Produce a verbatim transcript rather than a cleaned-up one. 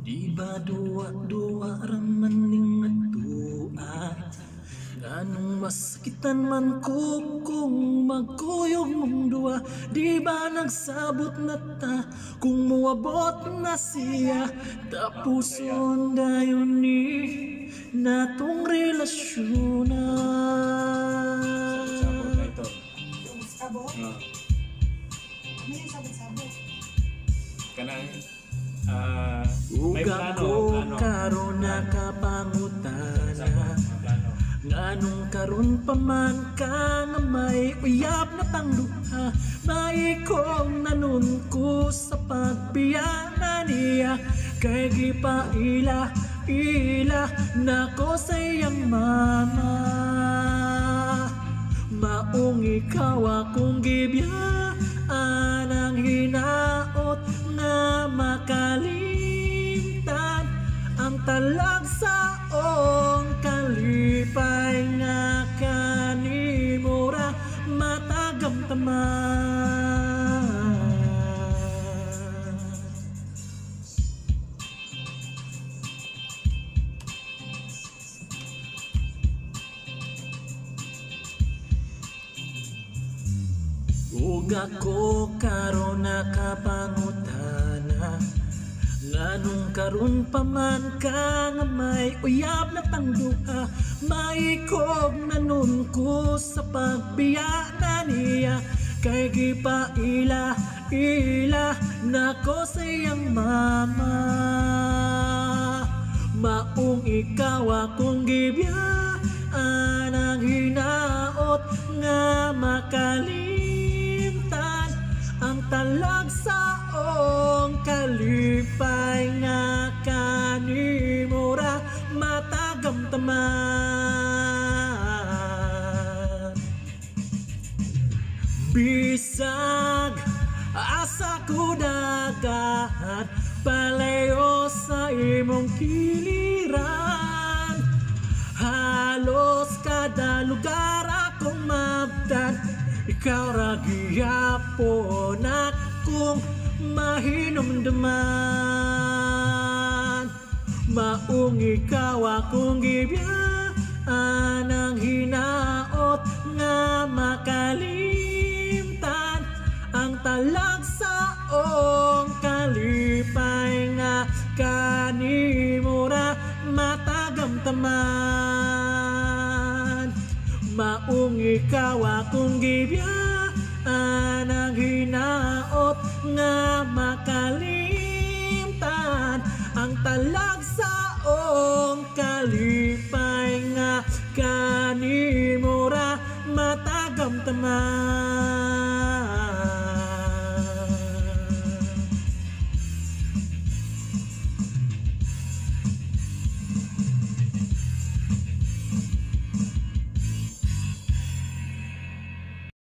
Di ba duwa-duwa raman ning atua, anong masakitan man ko kung magkuyog mong duwa. Di ba nagsabot na ta kung muabot na siya, tapuson dayon ni natong relasyon na. Sabot na ito. Sabot? No. Ano yung sabot-sabot? Kanang ah may Uga plano, ko plano. karon nakapangutana, Sabot, mga plano. nganong karon pa man ka nga may uyab na tang duha. May kong nanon ko sa pagbiyanan niya, kay gipaila ila nako sa iyang mama. Maong ikaw akong gibiyaan, ang hinaot nga makalimtan ang talag sa ong kalipay nga kanimura matagamtaman. Uga ko karon nakapangutana, nganong karon pa man ka nga may uyab na tang duha. Maikog nanon ko sa pagbiyanan niya, kay gipaila ila nako sa iyang mama. Maong ikaw akong gibiyaan, ang hinaot nga makalimtan ang talag sa ong kalipay nga kanimura matagamtaman. Bisag asa ko dagat palayo sa imong kiliran, halos kada lugar akong mabtan, ikaw ra gihapon akong mahinumduman. Maong ikaw akong gibiyaan, ang hinaot nga makalimtan ang talag sa ong kalipay nga kanimura matagamtaman. Maong ikaw akong gibiyaan, ang hinaot nga makalimtan ang talag sa ong kalipay nga kanimura matagamtaman.